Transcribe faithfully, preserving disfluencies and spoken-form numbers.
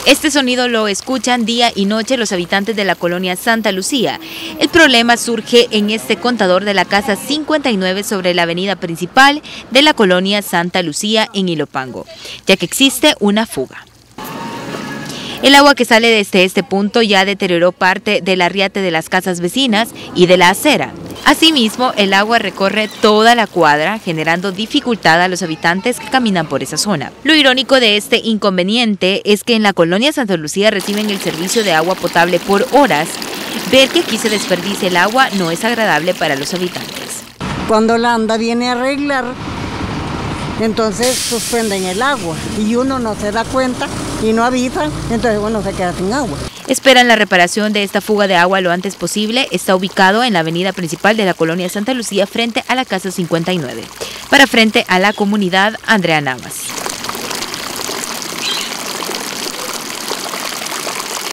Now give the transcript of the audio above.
Este sonido lo escuchan día y noche los habitantes de la colonia Santa Lucía. El problema surge en este contador de la casa cincuenta y nueve sobre la avenida principal de la colonia Santa Lucía en Ilopango, ya que existe una fuga. El agua que sale desde este punto ya deterioró parte del arriate de las casas vecinas y de la acera. Asimismo, el agua recorre toda la cuadra, generando dificultad a los habitantes que caminan por esa zona. Lo irónico de este inconveniente es que en la colonia Santa Lucía reciben el servicio de agua potable por horas. Ver que aquí se desperdicia el agua no es agradable para los habitantes. Cuando la ANDA viene a arreglar, entonces suspenden el agua y uno no se da cuenta y no avisa, entonces uno se queda sin agua. Esperan la reparación de esta fuga de agua lo antes posible. Está ubicado en la avenida principal de la colonia Santa Lucía frente a la casa cincuenta y nueve. Para Frente a la Comunidad, Andrea Navas.